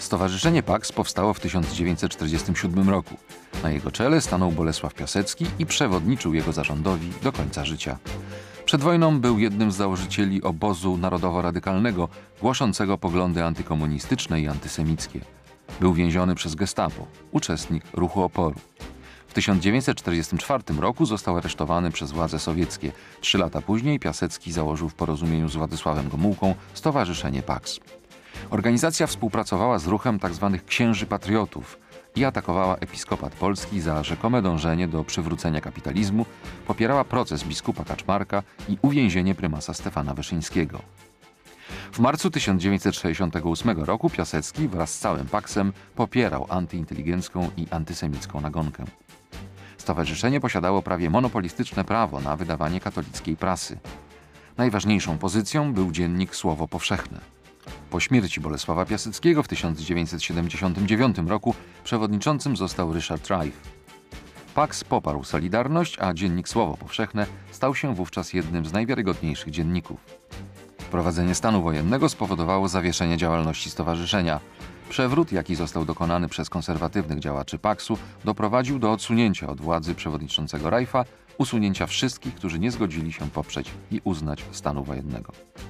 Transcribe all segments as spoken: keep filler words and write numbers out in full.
Stowarzyszenie Paks powstało w tysiąc dziewięćset czterdziestym siódmym roku. Na jego czele stanął Bolesław Piasecki i przewodniczył jego zarządowi do końca życia. Przed wojną był jednym z założycieli obozu narodowo-radykalnego, głoszącego poglądy antykomunistyczne i antysemickie. Był więziony przez Gestapo, uczestnik ruchu oporu. W tysiąc dziewięćset czterdziestym czwartym roku został aresztowany przez władze sowieckie. Trzy lata później Piasecki założył w porozumieniu z Władysławem Gomułką Stowarzyszenie Paks. Organizacja współpracowała z ruchem tzw. księży patriotów i atakowała episkopat polski za rzekome dążenie do przywrócenia kapitalizmu, popierała proces biskupa Kaczmarka i uwięzienie prymasa Stefana Wyszyńskiego. W marcu tysiąc dziewięćset sześćdziesiątego ósmego roku Piasecki wraz z całym Paksem popierał antyinteligencką i antysemicką nagonkę. Stowarzyszenie posiadało prawie monopolistyczne prawo na wydawanie katolickiej prasy. Najważniejszą pozycją był dziennik Słowo Powszechne. Po śmierci Bolesława Piaseckiego w tysiąc dziewięćset siedemdziesiątym dziewiątym roku przewodniczącym został Ryszard Reif. Paks poparł Solidarność, a dziennik Słowo Powszechne stał się wówczas jednym z najwiarygodniejszych dzienników. Wprowadzenie stanu wojennego spowodowało zawieszenie działalności stowarzyszenia. Przewrót, jaki został dokonany przez konserwatywnych działaczy Paksu, doprowadził do odsunięcia od władzy przewodniczącego Reifa, usunięcia wszystkich, którzy nie zgodzili się poprzeć i uznać stanu wojennego.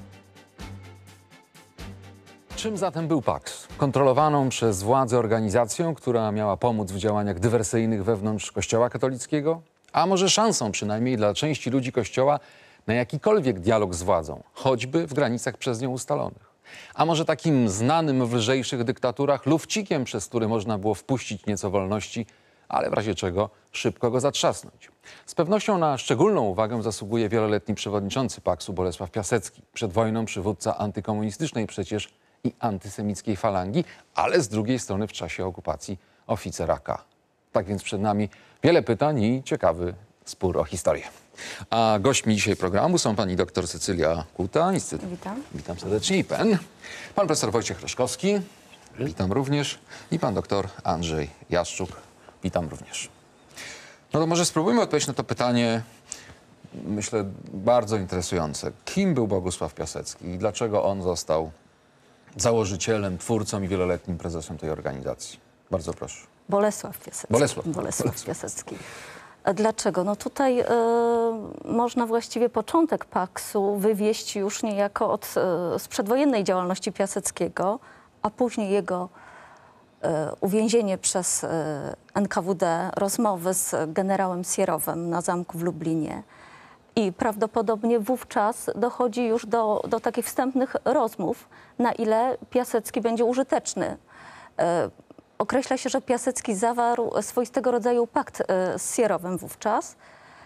Czym zatem był Paks? Kontrolowaną przez władzę organizacją, która miała pomóc w działaniach dywersyjnych wewnątrz Kościoła katolickiego? A może szansą przynajmniej dla części ludzi Kościoła na jakikolwiek dialog z władzą, choćby w granicach przez nią ustalonych? A może takim znanym w lżejszych dyktaturach lufcikiem, przez który można było wpuścić nieco wolności, ale w razie czego szybko go zatrzasnąć? Z pewnością na szczególną uwagę zasługuje wieloletni przewodniczący Paksu Bolesław Piasecki. Przed wojną przywódca antykomunistycznej przecież i antysemickiej falangi, ale z drugiej strony w czasie okupacji oficer A K. Tak więc przed nami wiele pytań i ciekawy spór o historię. A gośćmi dzisiaj programu są pani dr Cecylia Kuta, Instytut. Witam. Witam serdecznie. I pen. Pan profesor Wojciech Reszkowski. Witam również. I pan doktor Andrzej Jaszczuk. Witam również. No to może spróbujmy odpowiedzieć na to pytanie, myślę, bardzo interesujące. Kim był Bogusław Piasecki i dlaczego on został założycielem, twórcą i wieloletnim prezesem tej organizacji? Bardzo proszę. Bolesław Piasecki. Bolesław. Bolesław Piasecki. A dlaczego? No tutaj y, można właściwie początek Paksu wywieźć już niejako od y, z przedwojennej działalności Piaseckiego, a później jego y, uwięzienie przez y, N K W D, rozmowy z generałem Sierowem na zamku w Lublinie. I prawdopodobnie wówczas dochodzi już do, do takich wstępnych rozmów, na ile Piasecki będzie użyteczny. E, określa się, że Piasecki zawarł swoistego rodzaju pakt e, z Sierowem wówczas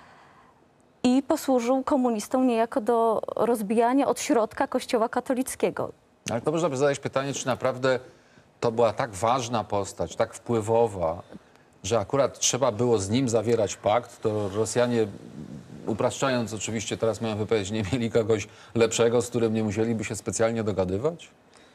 i posłużył komunistom niejako do rozbijania od środka Kościoła katolickiego. Ale to można by zadać pytanie, czy naprawdę to była tak ważna postać, tak wpływowa, że akurat trzeba było z nim zawierać pakt, to Rosjanie, upraszczając oczywiście, teraz miałem wypowiedzieć, nie mieli kogoś lepszego, z którym nie musieliby się specjalnie dogadywać?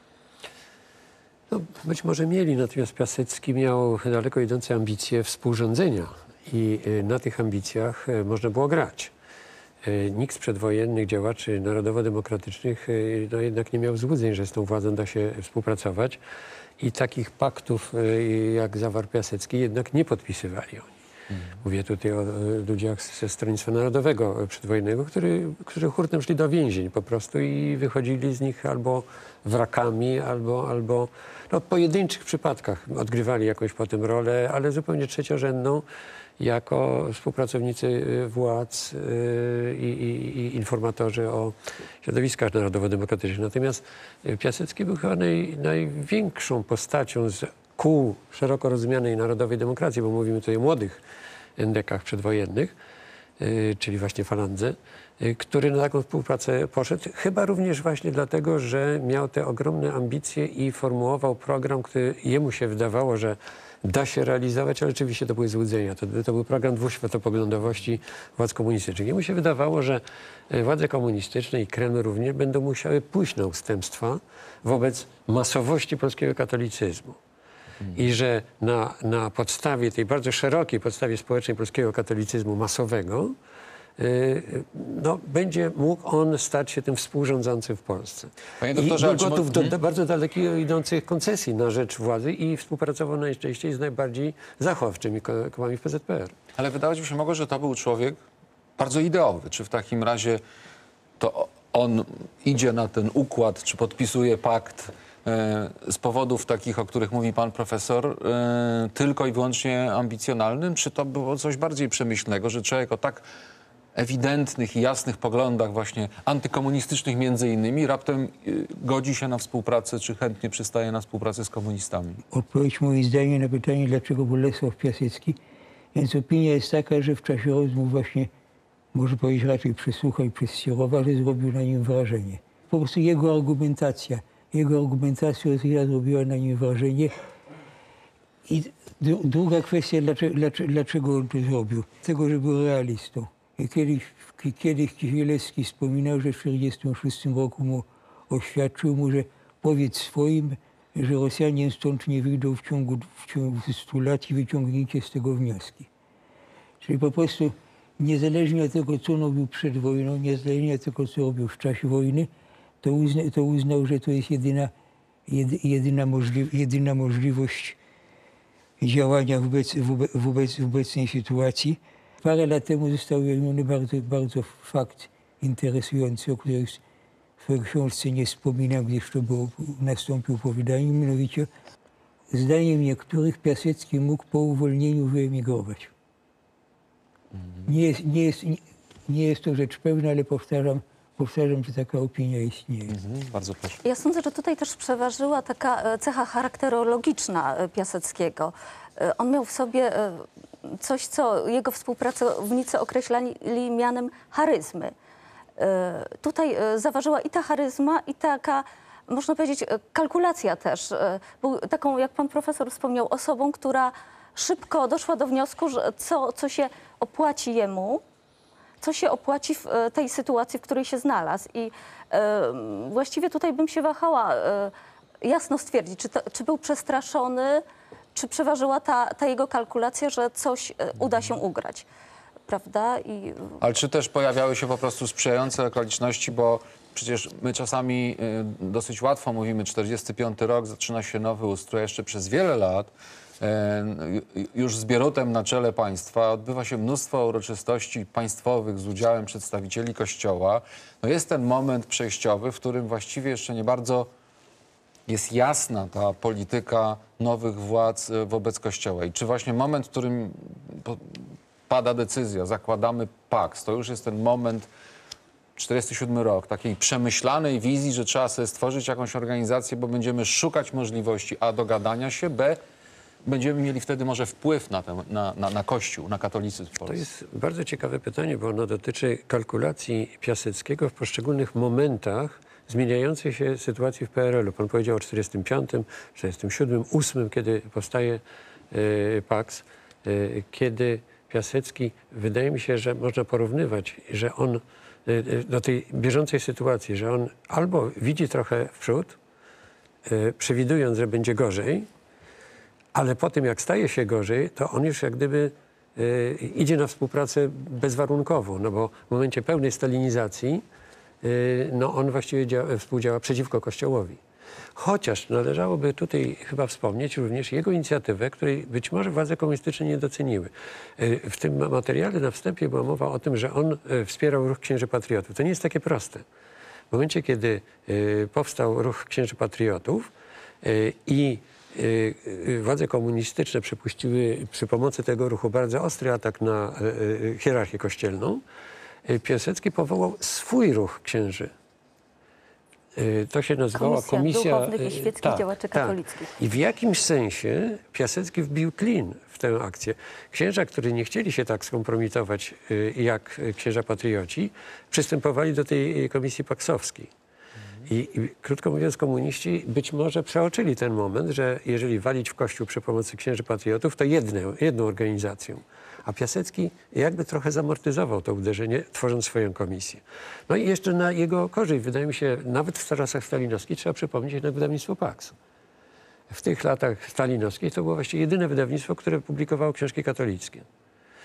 No, być może mieli, natomiast Piasecki miał daleko idące ambicje współrządzenia i na tych ambicjach można było grać. Nikt z przedwojennych działaczy narodowo-demokratycznych no, jednak nie miał złudzeń, że z tą władzą da się współpracować i takich paktów, jak zawarł Piasecki, jednak nie podpisywali oni. Mhm. Mówię tutaj o ludziach ze Stronnictwa Narodowego przedwojennego, który, którzy hurtem szli do więzień po prostu i wychodzili z nich albo wrakami, albo, albo no, w pojedynczych przypadkach odgrywali jakąś potem rolę, ale zupełnie trzeciorzędną, jako współpracownicy władz yy, i, i, i informatorzy o środowiskach narodowo-demokratycznych. Natomiast Piasecki był chyba naj, największą postacią z kół szeroko rozumianej narodowej demokracji, bo mówimy tutaj o młodych endekach przedwojennych, yy, czyli właśnie falandze, yy, który na taką współpracę poszedł. Chyba również właśnie dlatego, że miał te ogromne ambicje i formułował program, który jemu się wydawało, że da się realizować, ale oczywiście to były złudzenia. To, to był program dwuświatopoglądowości władz komunistycznych. Jemu się wydawało, że władze komunistyczne i Kreml również będą musiały pójść na ustępstwa wobec masowości polskiego katolicyzmu. Hmm. I że na, na podstawie tej bardzo szerokiej podstawie społecznej polskiego katolicyzmu masowego no, będzie mógł on stać się tym współrządzącym w Polsce. Panie I doktorze, był ale czy gotów mo- do, hmm? do bardzo daleko idących koncesji na rzecz władzy i współpracował najczęściej z najbardziej zachławczymi ko- kołami w P Z P R. Ale wydawać mi się mogło, że to był człowiek bardzo ideowy. Czy w takim razie to on idzie na ten układ, czy podpisuje pakt e, z powodów takich, o których mówi pan profesor, e, tylko i wyłącznie ambicjonalnym? Czy to było coś bardziej przemyślnego, że człowiek o tak ewidentnych i jasnych poglądach właśnie antykomunistycznych między innymi raptem y, godzi się na współpracę, czy chętnie przystaje na współpracę z komunistami? Odpowiedź moim zdaniem na pytanie, dlaczego Bolesław Piasecki. Więc opinia jest taka, że w czasie rozmów właśnie, może powiedzieć raczej przez Słucha i przez Sierowa, że zrobił na nim wrażenie. Po prostu jego argumentacja, jego argumentacja zrobiła na nim wrażenie. I dru- druga kwestia, dlaczego, dlaczego, dlaczego on to zrobił? Tego, że był realistą. I kiedyś, kiedyś Kisielewski wspominał, że w tysiąc dziewięćset czterdziestym szóstym roku mu oświadczył mu, że powiedz swoim, że Rosjanie stąd nie wyjdą w ciągu, w ciągu stu lat i wyciągnięcie z tego wnioski. Czyli po prostu niezależnie od tego, co on robił przed wojną, niezależnie od tego, co robił w czasie wojny, to, uzna, to uznał, że to jest jedyna, jedy, jedyna, możli, jedyna możliwość działania wobec, wobec, wobec obecnej sytuacji. Parę lat temu został ujawniony bardzo, bardzo fakt interesujący, o którym w swojej książce nie wspominam, gdyż to było, nastąpił po wydaniu, mianowicie zdaniem niektórych Piasecki mógł po uwolnieniu wyemigrować. Nie jest, nie jest, nie, nie jest to rzecz pewna, ale powtarzam, powtarzam, że taka opinia istnieje. Mhm, bardzo proszę. Ja sądzę, że tutaj też przeważyła taka e, cecha charakterologiczna e, Piaseckiego. E, On miał w sobie e, coś, co jego współpracownicy określali mianem charyzmy. E, Tutaj e, zaważyła i ta charyzma, i taka, można powiedzieć, e, kalkulacja też. E, Był taką, jak pan profesor wspomniał, osobą, która szybko doszła do wniosku, że co, co się opłaci jemu, co się opłaci w e, tej sytuacji, w której się znalazł. I e, właściwie tutaj bym się wahała e, jasno stwierdzić, czy, to, czy był przestraszony, czy przeważyła ta, ta jego kalkulacja, że coś e, uda się ugrać. Prawda? I Ale czy też pojawiały się po prostu sprzyjające okoliczności, bo przecież my czasami y, dosyć łatwo mówimy, czterdziesty piąty rok, zaczyna się nowy ustrój, jeszcze przez wiele lat y, już z Bierutem na czele państwa odbywa się mnóstwo uroczystości państwowych z udziałem przedstawicieli Kościoła. No jest ten moment przejściowy, w którym właściwie jeszcze nie bardzo jest jasna ta polityka nowych władz y, wobec Kościoła. I czy właśnie moment, w którym po, pada decyzja, zakładamy paks, to już jest ten moment, czterdziesty siódmy rok, takiej przemyślanej wizji, że trzeba sobie stworzyć jakąś organizację, bo będziemy szukać możliwości A, dogadania się, B, będziemy mieli wtedy może wpływ na, ten, na, na, na Kościół, na katolicyzm w To Polsce. jest bardzo ciekawe pytanie, bo ono dotyczy kalkulacji Piaseckiego w poszczególnych momentach zmieniającej się sytuacji w P R L u. Pan powiedział o czterdziestym piątym, czterdziestym siódmym, ósmym, kiedy powstaje y, paks, y, kiedy Piasecki, wydaje mi się, że można porównywać, że on do tej bieżącej sytuacji, że on albo widzi trochę w przód, przewidując, że będzie gorzej, ale po tym jak staje się gorzej, to on już jak gdyby idzie na współpracę bezwarunkową, no bo w momencie pełnej stalinizacji no on właściwie działa, współdziała przeciwko Kościołowi. Chociaż należałoby tutaj chyba wspomnieć również jego inicjatywę, której być może władze komunistyczne nie doceniły. W tym materiale na wstępie była mowa o tym, że on wspierał ruch Księży Patriotów. To nie jest takie proste. W momencie, kiedy powstał ruch Księży Patriotów i władze komunistyczne przepuściły przy pomocy tego ruchu bardzo ostry atak na hierarchię kościelną, Piasecki powołał swój ruch księży. To się nazywała Komisja Komisja Duchownych i Świeckich tak, Działaczy tak. Katolickich. I w jakimś sensie Piasecki wbił klin w tę akcję. Księża, którzy nie chcieli się tak skompromitować jak księża patrioci, przystępowali do tej komisji paksowskiej. I, I krótko mówiąc, komuniści być może przeoczyli ten moment, że jeżeli walić w Kościół przy pomocy księży patriotów, to jedne, jedną organizacją. A Piasecki jakby trochę zamortyzował to uderzenie, tworząc swoją komisję. No i jeszcze na jego korzyść, wydaje mi się, nawet w czasach stalinowskich trzeba przypomnieć jednak wydawnictwo Paks. W tych latach stalinowskich to było właściwie jedyne wydawnictwo, które publikowało książki katolickie.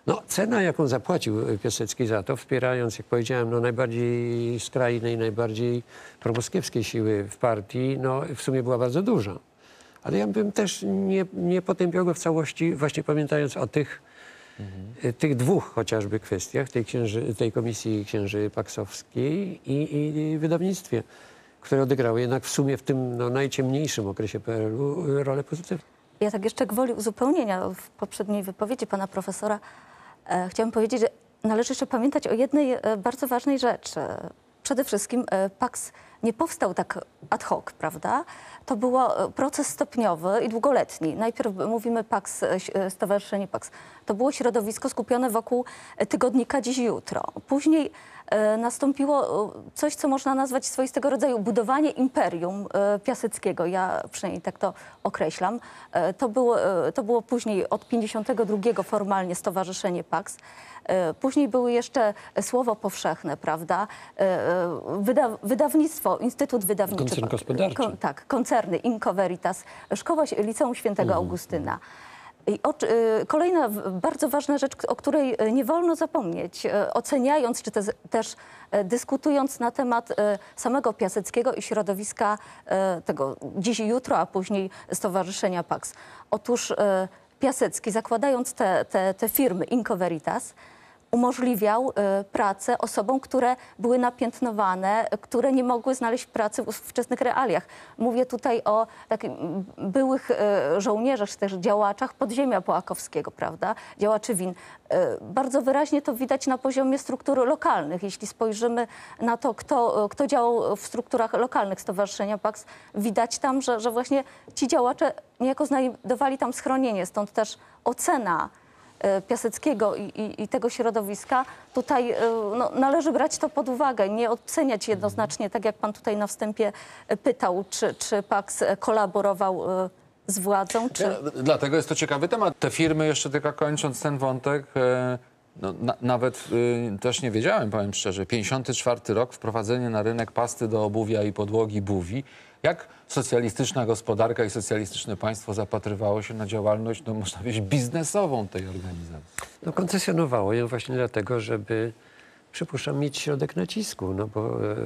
No, cena, jaką zapłacił Piasecki za to, wspierając, jak powiedziałem, no, najbardziej skrajnej, najbardziej promoskiewskiej siły w partii, no, w sumie była bardzo duża. Ale ja bym też nie, nie potępiał go w całości, właśnie pamiętając o tych, mhm. tych dwóch chociażby kwestiach, tej, księży, tej komisji księży paksowskiej i, i wydawnictwie, które odegrały jednak w sumie w tym no, najciemniejszym okresie P R L-u rolę pozytywną. Ja tak jeszcze gwoli uzupełnienia w poprzedniej wypowiedzi pana profesora e, chciałam powiedzieć, że należy jeszcze pamiętać o jednej e, bardzo ważnej rzeczy. Przede wszystkim e, Paks nie powstał tak ad hoc, prawda? To był proces stopniowy i długoletni. Najpierw mówimy Paks, e, Stowarzyszenie Paks. To było środowisko skupione wokół tygodnika Dziś Jutro. Później e, nastąpiło coś, co można nazwać swoistego rodzaju budowanie imperium e, Piaseckiego. Ja przynajmniej tak to określam. E, to, było, e, to było później od pięćdziesiątego drugiego formalnie Stowarzyszenie Paks. E, później były jeszcze Słowo Powszechne, prawda? E, wyda, wydawnictwo, Instytut Wydawniczy. Koncern gospodarczy. Kon, tak, koncerny Inco Veritas, Szkoła Liceum Świętego Mhm. Augustyna. I o, y, kolejna w- bardzo ważna rzecz, o której y, nie wolno zapomnieć, y, oceniając czy też, też y, dyskutując na temat y, samego Piaseckiego i środowiska y, tego Dziś i Jutro, a później Stowarzyszenia Paks. Otóż y, Piasecki, zakładając te, te, te firmy Inco Veritas, umożliwiał y, pracę osobom, które były napiętnowane, y, które nie mogły znaleźć pracy w ówczesnych realiach. Mówię tutaj o takich mm, byłych y, żołnierzach, czy też działaczach podziemia połakowskiego, prawda? Działaczy win. Y, bardzo wyraźnie to widać na poziomie struktur lokalnych. Jeśli spojrzymy na to, kto, kto działał w strukturach lokalnych Stowarzyszenia Paks, widać tam, że, że właśnie ci działacze niejako znajdowali tam schronienie. Stąd też ocena Piaseckiego i, i, i tego środowiska, tutaj y, no, należy brać to pod uwagę, nie oceniać jednoznacznie, tak jak pan tutaj na wstępie pytał, czy, czy Paks kolaborował y, z władzą, czy... Ja, dlatego jest to ciekawy temat. Te firmy, jeszcze tylko kończąc ten wątek, e, no, na, nawet e, też nie wiedziałem, powiem szczerze, pięćdziesiąty czwarty rok, wprowadzenie na rynek pasty do obuwia i podłogi Buwi. Jak socjalistyczna gospodarka i socjalistyczne państwo zapatrywało się na działalność, no można powiedzieć, biznesową tej organizacji? No, koncesjonowało ją właśnie dlatego, żeby, przypuszczam, mieć środek nacisku, no bo e,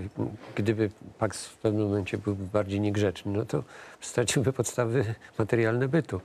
gdyby Paks w pewnym momencie byłby bardziej niegrzeczny, no to straciłby podstawy materialne bytu.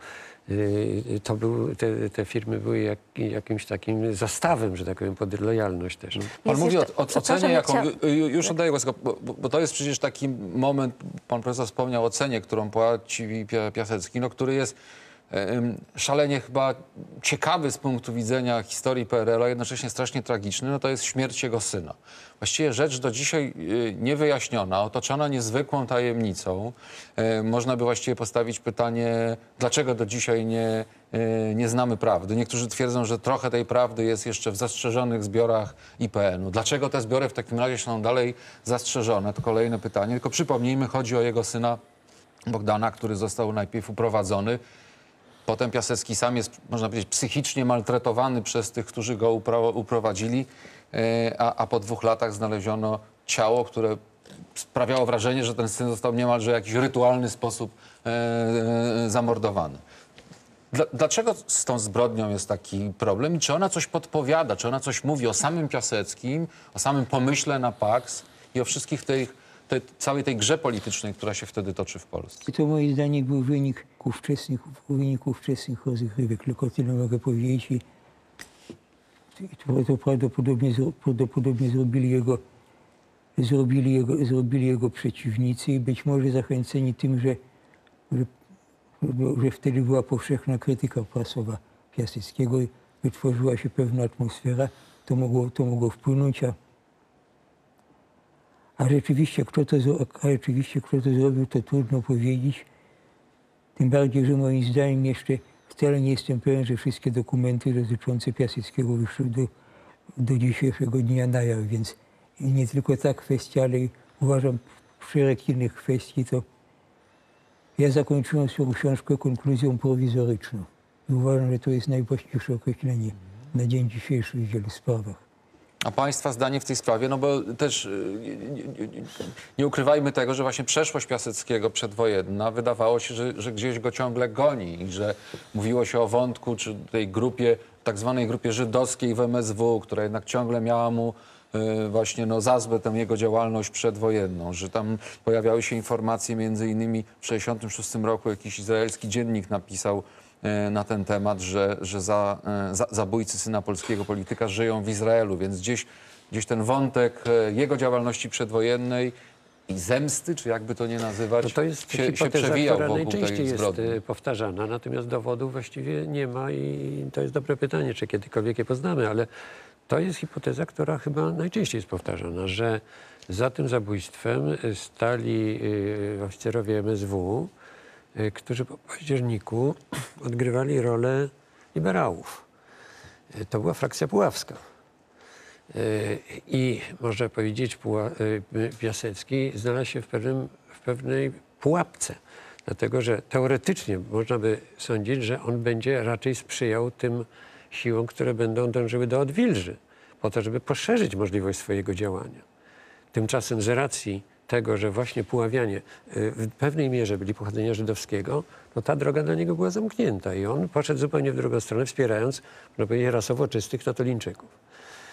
E, to był, te, te firmy były jak, jakimś takim zastawem, że tak powiem, pod lojalność też. No. Pan Jest mówi jeszcze- o, o przepraszam, ocenie, ja jaką... chciałam- ju- ju- Już oddaję głos, bo, bo, bo to jest przecież taki moment, pan profesor wspomniał o cenie, którą płaci Pia- Piasecki, no, który jest em, szalenie chyba ciekawy z punktu widzenia historii P R L-u, a jednocześnie strasznie tragiczny, no to jest śmierć jego syna. Właściwie rzecz do dzisiaj y, niewyjaśniona, otoczona niezwykłą tajemnicą. E, można by właściwie postawić pytanie, dlaczego do dzisiaj nie, y, nie znamy prawdy. Niektórzy twierdzą, że trochę tej prawdy jest jeszcze w zastrzeżonych zbiorach I P N-u. Dlaczego te zbiory w takim razie są dalej zastrzeżone? To kolejne pytanie. Tylko przypomnijmy, chodzi o jego syna Bogdana, który został najpierw uprowadzony. Potem Piasecki sam jest, można powiedzieć, psychicznie maltretowany przez tych, którzy go upro- uprowadzili, e, a, a po dwóch latach znaleziono ciało, które sprawiało wrażenie, że ten syn został niemalże w jakiś rytualny sposób e, e, zamordowany. Dla, dlaczego z tą zbrodnią jest taki problem i czy ona coś podpowiada, czy ona coś mówi o samym Piaseckim, o samym pomyśle na Paks i o wszystkich tych, tej, całej tej grze politycznej, która się wtedy toczy w Polsce? I to moim zdaniem był wynik ówczesnych, wynik ówczesnych rozgrywek. Tylko tyle mogę powiedzieć. I to, to prawdopodobnie, zro- prawdopodobnie zrobili, jego, zrobili, jego, zrobili jego przeciwnicy i być może zachęceni tym, że, że, że wtedy była powszechna krytyka prasowa Piaseckiego i wytworzyła się pewna atmosfera. To mogło, to mogło wpłynąć, a A rzeczywiście, kto to, zro- a rzeczywiście, kto to zrobił, to trudno powiedzieć. Tym bardziej, że moim zdaniem jeszcze wcale nie jestem pewien, że wszystkie dokumenty dotyczące Piaseckiego wyszły do, do dzisiejszego dnia na jaw, więc nie tylko ta kwestia, ale uważam szereg innych kwestii, to ja zakończyłem swoją książkę konkluzją prowizoryczną. I uważam, że to jest najwłaściwsze określenie na dzień dzisiejszy w wielu sprawach. A państwa zdanie w tej sprawie, no bo też y, nie, nie, nie ukrywajmy tego, że właśnie przeszłość Piaseckiego przedwojenna wydawało się, że, że gdzieś go ciągle goni i że mówiło się o wątku czy tej grupie tak zwanej grupie żydowskiej w M S W, która jednak ciągle miała mu y, właśnie no, za złe tę jego działalność przedwojenną, że tam pojawiały się informacje, między innymi w tysiąc dziewięćset sześćdziesiątym szóstym roku jakiś izraelski dziennik napisał y, na ten temat, że, że za, y, za, zabójcy syna polskiego polityka żyją w Izraelu, więc gdzieś, gdzieś ten wątek y, jego działalności przedwojennej i zemsty, czy jakby to nie nazywać, No to jest się, się hipoteza, przewijał która wokół najczęściej tej jest zbrodni. e, powtarzana, natomiast dowodów właściwie nie ma i to jest dobre pytanie, czy kiedykolwiek je poznamy, ale to jest hipoteza, która chyba najczęściej jest powtarzana, że za tym zabójstwem stali e, oficerowie M S W, e, którzy po październiku odgrywali rolę liberałów. E, to była frakcja puławska. I można powiedzieć, Piasecki znalazł się w, pewnym, w pewnej pułapce, dlatego że teoretycznie można by sądzić, że on będzie raczej sprzyjał tym siłom, które będą dążyły do odwilży, po to, żeby poszerzyć możliwość swojego działania. Tymczasem z racji tego, że właśnie Puławianie w pewnej mierze byli pochodzenia żydowskiego, no ta droga dla niego była zamknięta i on poszedł zupełnie w drugą stronę, wspierając, można powiedzieć, rasowo czystych Natolijczyków.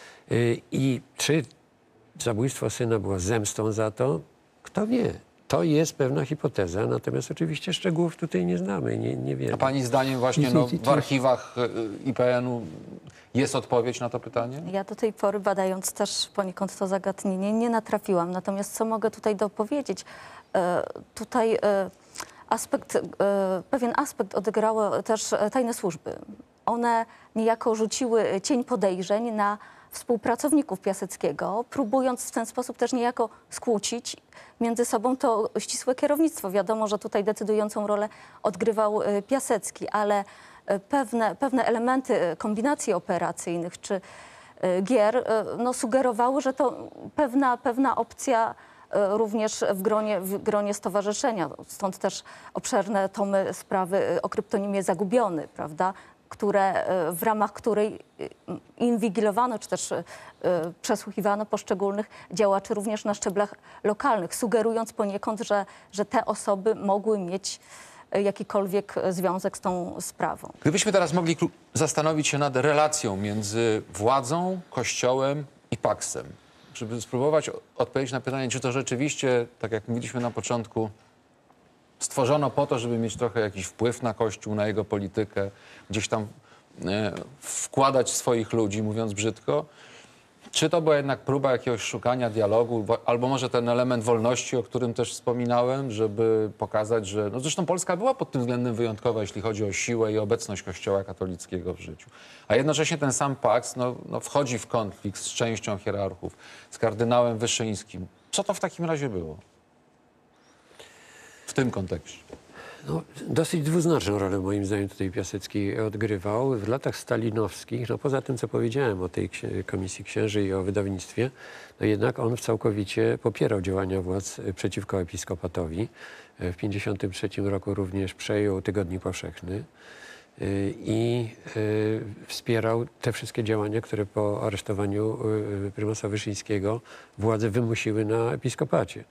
I czy zabójstwo syna było zemstą za to? Kto wie. To jest pewna hipoteza, natomiast oczywiście szczegółów tutaj nie znamy, nie, nie wiemy. A pani zdaniem właśnie no, w archiwach I P N-u jest odpowiedź na to pytanie? Ja do tej pory, badając też poniekąd to zagadnienie, nie natrafiłam. Natomiast co mogę tutaj dopowiedzieć? E, tutaj e, aspekt, e, pewien aspekt odegrały też tajne służby. One niejako rzuciły cień podejrzeń na współpracowników Piaseckiego, próbując w ten sposób też niejako skłócić między sobą to ścisłe kierownictwo. Wiadomo, że tutaj decydującą rolę odgrywał Piasecki, ale pewne, pewne elementy kombinacji operacyjnych czy gier no, sugerowały, że to pewna, pewna opcja również w gronie, w gronie stowarzyszenia. Stąd też obszerne tomy sprawy o kryptonimie Zagubiony, prawda? Które, w ramach której inwigilowano, czy też przesłuchiwano poszczególnych działaczy również na szczeblach lokalnych, sugerując poniekąd, że, że te osoby mogły mieć jakikolwiek związek z tą sprawą. Gdybyśmy teraz mogli zastanowić się nad relacją między władzą, Kościołem i Paksem, żeby spróbować odpowiedzieć na pytanie, czy to rzeczywiście, tak jak mówiliśmy na początku, stworzono po to, żeby mieć trochę jakiś wpływ na Kościół, na jego politykę, gdzieś tam e, wkładać swoich ludzi, mówiąc brzydko. Czy to była jednak próba jakiegoś szukania dialogu, albo może ten element wolności, o którym też wspominałem, żeby pokazać, że... No zresztą Polska była pod tym względem wyjątkowa, jeśli chodzi o siłę i obecność Kościoła katolickiego w życiu. A jednocześnie ten sam Paks no, no, wchodzi w konflikt z częścią hierarchów, z kardynałem Wyszyńskim. Co to w takim razie było? W tym kontekście. No, dosyć dwuznaczną rolę moim zdaniem tutaj Piasecki odgrywał. W latach stalinowskich, no poza tym co powiedziałem o tej Komisji Księży i o wydawnictwie, no jednak on całkowicie popierał działania władz przeciwko episkopatowi. W tysiąc dziewięćset pięćdziesiątym trzecim roku również przejął Tygodnik Powszechny i wspierał te wszystkie działania, które po aresztowaniu prymasa Wyszyńskiego władze wymusiły na episkopacie.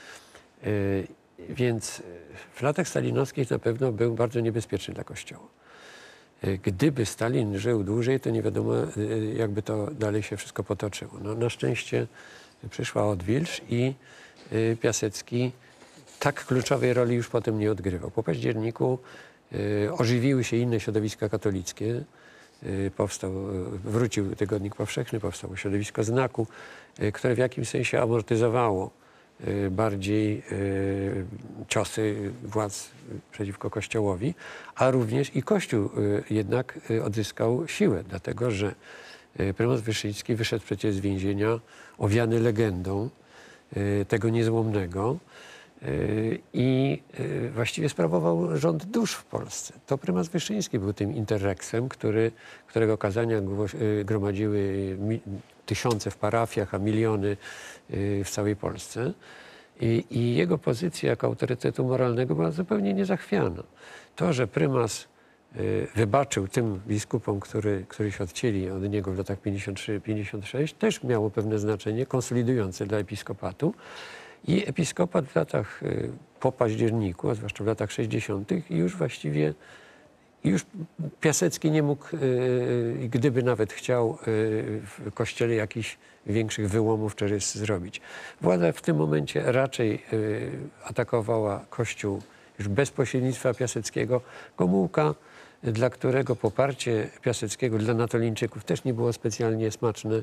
Więc w latach stalinowskich na pewno był bardzo niebezpieczny dla Kościoła. Gdyby Stalin żył dłużej, to nie wiadomo, jakby to dalej się wszystko potoczyło. No, na szczęście przyszła odwilż i Piasecki tak kluczowej roli już potem nie odgrywał. Po październiku ożywiły się inne środowiska katolickie. Powstał, wrócił Tygodnik Powszechny, powstało środowisko Znaku, które w jakimś sensie amortyzowało bardziej ciosy władz przeciwko Kościołowi, a również i Kościół jednak odzyskał siłę, dlatego że prymas Wyszyński wyszedł przecież z więzienia owiany legendą tego niezłomnego i właściwie sprawował rząd dusz w Polsce. To prymas Wyszyński był tym interreksem, który, którego kazania gromadziły tysiące w parafiach, a miliony w całej Polsce. I, I jego pozycja jako autorytetu moralnego była zupełnie niezachwiana. To, że prymas y, wybaczył tym biskupom, który, którzy się odcięli od niego w latach pięćdziesiąt trzy pięćdziesiąt sześć, też miało pewne znaczenie konsolidujące dla episkopatu. I episkopat w latach y, po październiku, a zwłaszcza w latach sześćdziesiątych już właściwie już Piasecki nie mógł, yy, gdyby nawet chciał, yy, w kościele jakichś większych wyłomów czy rys zrobić. Władza w tym momencie raczej yy, atakowała Kościół już bez pośrednictwa Piaseckiego. Gomułka, dla którego poparcie Piaseckiego dla Natolińczyków też nie było specjalnie smaczne,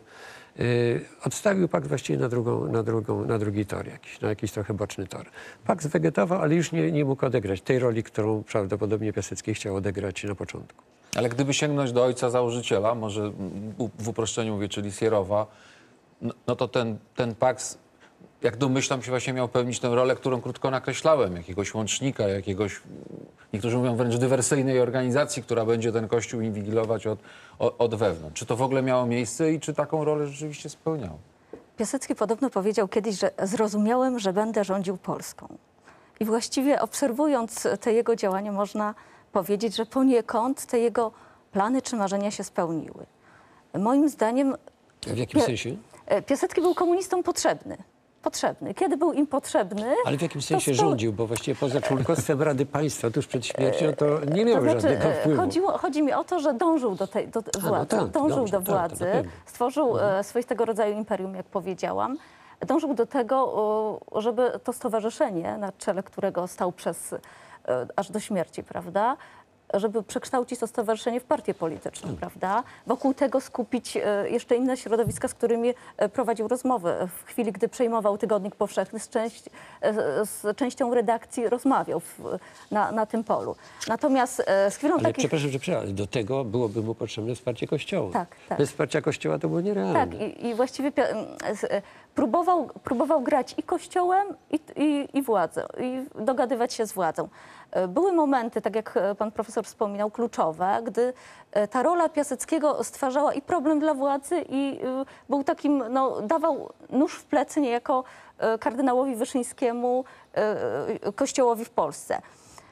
yy, odstawił pakt właściwie na, drugą, na, drugą, na drugi tor, jakiś, na jakiś trochę boczny tor. Pakt zwegetował, ale już nie, nie mógł odegrać tej roli, którą prawdopodobnie Piasecki chciał odegrać na początku. Ale gdyby sięgnąć do ojca założyciela, może w uproszczeniu mówię, czyli Sierowa, no, no to ten, ten pakt, jak domyślam się, właśnie miał pełnić tę rolę, którą krótko nakreślałem, jakiegoś łącznika, jakiegoś, niektórzy mówią wręcz dywersyjnej organizacji, która będzie ten kościół inwigilować od, od, od wewnątrz. Czy to w ogóle miało miejsce i czy taką rolę rzeczywiście spełniał? Piasecki podobno powiedział kiedyś, że zrozumiałem, że będę rządził Polską. I właściwie obserwując te jego działania można powiedzieć, że poniekąd te jego plany czy marzenia się spełniły. Moim zdaniem W jakim Pie- sensie? Piasecki był komunistom potrzebny. Potrzebny. Kiedy był im potrzebny... Ale w jakim to sensie speł- rządził? Bo właściwie poza członkostwem Rady Państwa tuż przed śmiercią to nie miał To znaczy, żadnego e, wpływu. chodziło, chodzi mi o to, że dążył do tej do władzy, tak, dążył dobrze, do tak, to władzy, na pewno. stworzył e, swoistego rodzaju imperium, jak powiedziałam. Dążył do tego, o, żeby to stowarzyszenie, na czele którego stał przez e, aż do śmierci, prawda, żeby przekształcić to stowarzyszenie w partię polityczną, prawda? Wokół tego skupić e, jeszcze inne środowiska, z którymi e, prowadził rozmowy. W chwili, gdy przejmował Tygodnik Powszechny, z, część, e, z częścią redakcji rozmawiał w, na, na tym polu. Natomiast e, z chwilą Ale takich... przepraszam, że przepraszam, do tego byłoby mu potrzebne wsparcie Kościoła. Tak, tak. Bez wsparcia Kościoła to było nierealne. Tak, i, i właściwie pia- m, s- e, próbował, próbował grać i kościołem, i, i, i władzą, i dogadywać się z władzą. E, Były momenty, tak jak e, pan profesor wspominał, kluczowe, gdy e, ta rola Piaseckiego stwarzała i problem dla władzy, i e, był takim, no, dawał nóż w plecy niejako e, kardynałowi Wyszyńskiemu, e, e, kościołowi w Polsce.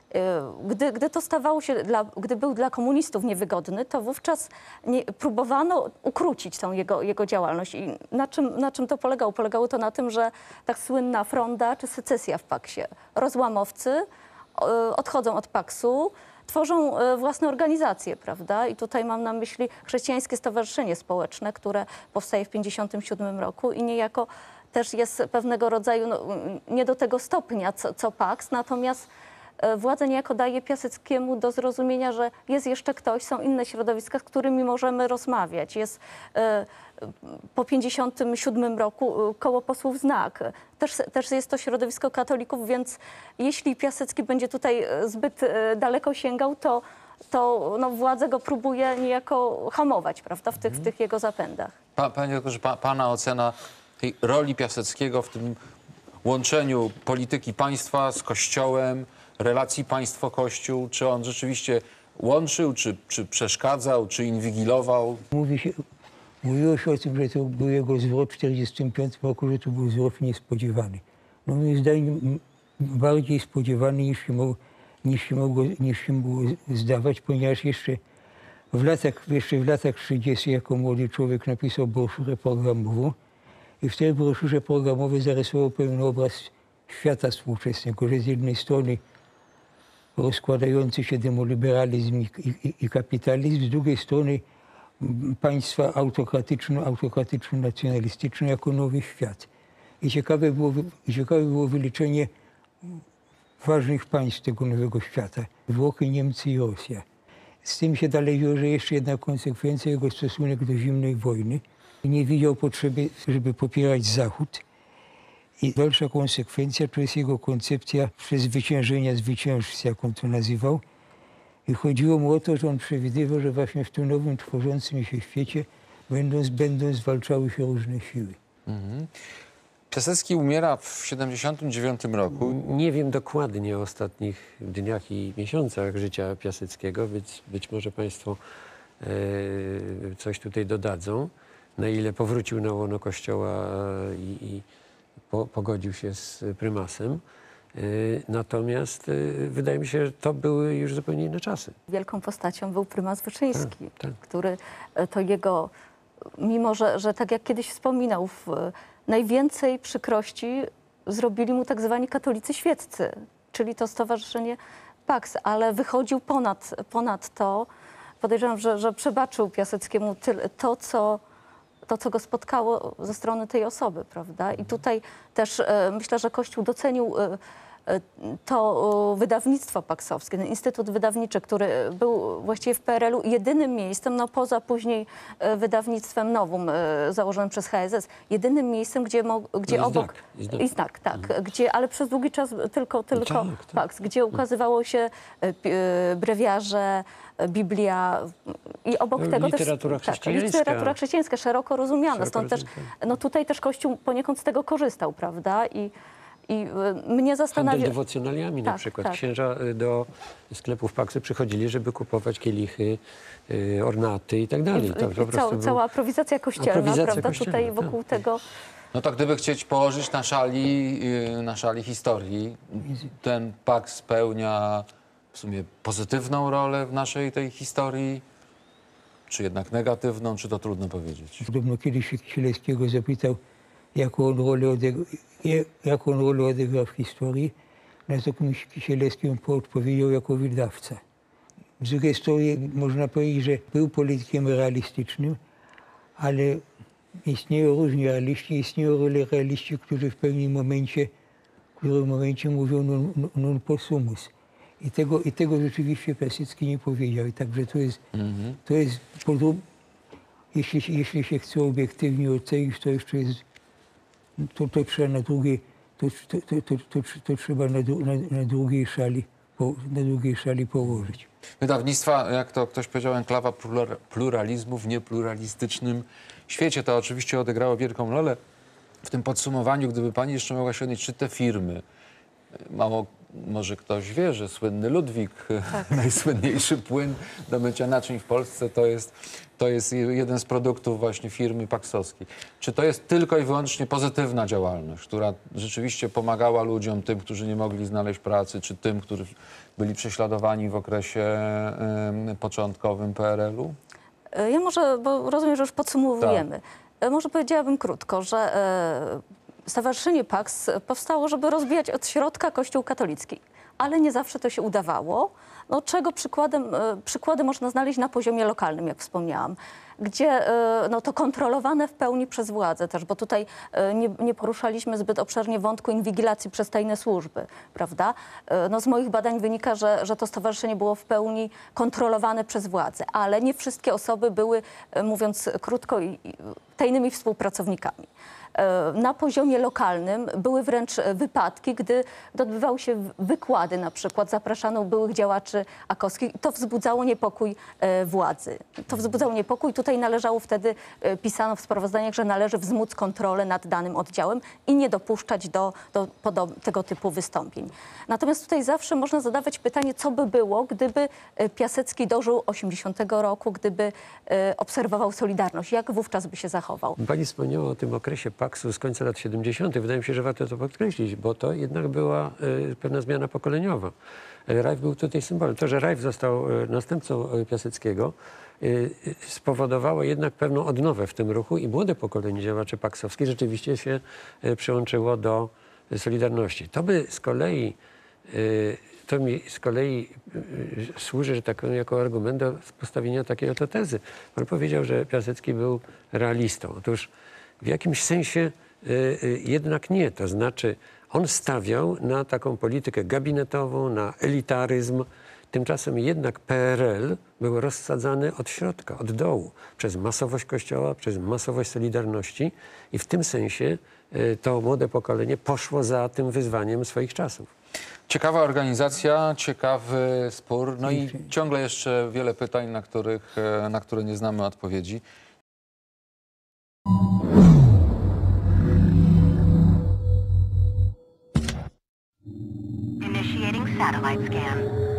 Gdy, gdy to stawało się, dla, gdy był dla komunistów niewygodny, to wówczas nie, próbowano ukrócić tą jego, jego działalność. I na czym, na czym to polegało? Polegało to na tym, że tak słynna fronda czy secesja w Paksie. Rozłamowcy o, odchodzą od Paksu, tworzą e, własne organizacje, prawda? I tutaj mam na myśli Chrześcijańskie Stowarzyszenie Społeczne, które powstaje w tysiąc dziewięćset pięćdziesiątym siódmym roku i niejako też jest pewnego rodzaju, no, nie do tego stopnia co, co Paks, natomiast władza niejako daje Piaseckiemu do zrozumienia, że jest jeszcze ktoś, są inne środowiska, z którymi możemy rozmawiać. Jest e, po pięćdziesiątym siódmym roku e, koło posłów Znak. Też, też jest to środowisko katolików, więc jeśli Piasecki będzie tutaj e, zbyt e, daleko sięgał, to, to no, władza go próbuje niejako hamować, prawda, w tych, w tych jego zapędach. Pa, panie doktorze, pa, pana ocena tej roli Piaseckiego w tym łączeniu polityki państwa z Kościołem, relacji państwo-kościół, czy on rzeczywiście łączył, czy, czy przeszkadzał, czy inwigilował? Mówi się, mówiło się o tym, że to był jego zwrot w tysiąc dziewięćset czterdziestym piątym roku, że to był zwrot niespodziewany. No moim zdaniem bardziej spodziewany niż się, mo, niż się mogło, niż się mogło zdawać, ponieważ jeszcze w latach, jeszcze w latach trzydziestych jako młody człowiek napisał broszurę programową i w tej broszurze programowej zarysował pewien obraz świata współczesnego, że z jednej strony rozkładający się demoliberalizm i, i, i kapitalizm, z drugiej strony państwa autokratyczno, autokratyczno-nacjonalistyczne jako nowy świat. I ciekawe było, ciekawe było wyliczenie ważnych państw tego nowego świata. Włochy, Niemcy i Rosja. Z tym się dalej wiąże jeszcze jedna konsekwencja, jego stosunek do zimnej wojny. Nie widział potrzeby, żeby popierać Zachód. I dalsza konsekwencja to jest jego koncepcja przezwyciężenia zwycięzcy, jak on to nazywał. I chodziło mu o to, że on przewidywał, że właśnie w tym nowym, tworzącym się świecie będą, będą zwalczały się różne siły. Mhm. Piasecki umiera w siedemdziesiątym dziewiątym roku. Nie wiem dokładnie o ostatnich dniach i miesiącach życia Piaseckiego, więc być może państwo e, coś tutaj dodadzą, na ile powrócił na łono Kościoła i, i po, pogodził się z prymasem. E, natomiast e, wydaje mi się, że to były już zupełnie inne czasy. Wielką postacią był prymas Wyszyński, Tak, tak. który e, to jego, mimo że, że tak jak kiedyś wspominał, w, najwięcej przykrości zrobili mu tak zwani katolicy świeccy, czyli to stowarzyszenie Paks, ale wychodził ponad, ponad to. Podejrzewam, że, że przebaczył Piaseckiemu tyle, to, co, to, co go spotkało ze strony tej osoby, prawda? I tutaj też e, myślę, że Kościół docenił e, e, to e, wydawnictwo paksowskie, ten Instytut Wydawniczy, który był właściwie w P R L-u jedynym miejscem, no poza później e, wydawnictwem Novum e, założonym przez H S S, jedynym miejscem, gdzie, mo, gdzie No i obok... znak, i znak. I znak, tak, gdzie, ale przez długi czas tylko, tylko tak, tak. Paks, gdzie ukazywało się e, pi- e, brewiarze, e, Biblia i obok No, tego literatura też... Tak, chrześcijańska. literatura chrześcijańska, szeroko rozumiana. Szeroko Stąd też, rozumiana. no tutaj też Kościół poniekąd z tego korzystał, prawda? I, i e, mnie Handel zastanawia... dewocjonaliami na Tak, przykład. tak. Księża y, do sklepów Paksu przychodzili, żeby kupować kielichy, y, ornaty i tak dalej. To po Cał, prostu był- cała aprowizacja kościelna, Aprowizacja prawda? kościelna, Tutaj tak. wokół tego... No to gdyby chcieć położyć na szali, yy, na szali historii, ten Paks spełnia w sumie pozytywną rolę w naszej tej historii, czy jednak negatywną, czy to trudno powiedzieć? Podobno kiedyś się Kisielewskiego zapytał, jaką on rolę odegrał, jaką on rolę odegrał w historii. Na to Kisielewski mu odpowiedział jako wydawca. Z drugiej strony można powiedzieć, że był politykiem realistycznym, ale istnieją różni realiści, istnieją realiści, którzy w pewnym momencie, w którym momencie mówią non, non possumus. I tego, I tego rzeczywiście Piasecki nie powiedział. I także to jest, Mhm. to jest podrób... jeśli, się- jeśli się chce obiektywnie ocenić, to jeszcze jest, to, to trzeba na drugiej, to, to, to, to, to, to trzeba na, dru- na, na drugiej szali, po, na drugiej szali położyć. Wydawnictwa, jak to ktoś powiedział, enklawa plura- pluralizmu w niepluralistycznym świecie. To oczywiście odegrało wielką rolę. W tym podsumowaniu, gdyby pani jeszcze mogła się odnieść, czy te firmy, mało może ktoś wie, że słynny Ludwik, najsłynniejszy płyn do mycia naczyń w Polsce, to jest, to jest jeden z produktów właśnie firmy paksowskiej. Czy to jest tylko i wyłącznie pozytywna działalność, która rzeczywiście pomagała ludziom, tym, którzy nie mogli znaleźć pracy, czy tym, którzy byli prześladowani w okresie em, początkowym P R L-u? E, Ja może, bo rozumiem, że już podsumowujemy. E, Może powiedziałabym krótko, że e, Stowarzyszenie Paks powstało, żeby rozbijać od środka Kościół katolicki, ale nie zawsze to się udawało, no, czego przykładem, e, przykłady można znaleźć na poziomie lokalnym, jak wspomniałam, gdzie e, no, to kontrolowane w pełni przez władzę też, bo tutaj e, nie, nie poruszaliśmy zbyt obszernie wątku inwigilacji przez tajne służby, prawda? E, No, z moich badań wynika, że, że to stowarzyszenie było w pełni kontrolowane przez władzę, ale nie wszystkie osoby były, e, mówiąc krótko, i- i tajnymi współpracownikami. E, Na poziomie lokalnym były wręcz e, wypadki, gdy gdy odbywały się w- wykłady, na przykład zapraszano byłych działaczy akowskich i to wzbudzało niepokój e, władzy. To wzbudzało niepokój. Tutaj należało wtedy, e, pisano w sprawozdaniach, że należy wzmóc kontrolę nad danym oddziałem i nie dopuszczać do, do podob- tego typu wystąpień. Natomiast tutaj zawsze można zadawać pytanie, co by było, gdyby e, Piasecki dożył osiemdziesiątego roku, gdyby e, obserwował Solidarność. Jak wówczas by się zachował? Pani wspomniała o tym okresie Paksu z końca lat siedemdziesiątych. Wydaje mi się, że warto to podkreślić, bo to jednak była y, pewna zmiana pokoleniowa. Y, Rajf był tutaj symbolem. To, że Rajf został y, następcą y, Piaseckiego, y, y, spowodowało jednak pewną odnowę w tym ruchu i młode pokolenie działaczy paksowskich rzeczywiście się y, przyłączyło do y, Solidarności. To by z kolei y, to mi z kolei y, y, służy, że tak powiem, jako argument do postawienia takiej oto tezy. Pan powiedział, że Piasecki był realistą. Otóż w jakimś sensie y, y, jednak nie. To znaczy on stawiał na taką politykę gabinetową, na elitaryzm. Tymczasem jednak P R L był rozsadzany od środka, od dołu, przez masowość Kościoła, przez masowość Solidarności i w tym sensie y, to młode pokolenie poszło za tym wyzwaniem swoich czasów. Ciekawa organizacja, ciekawy spór, no i ciągle jeszcze wiele pytań, na, których, e, na które nie znamy odpowiedzi. Initiating satellite scan.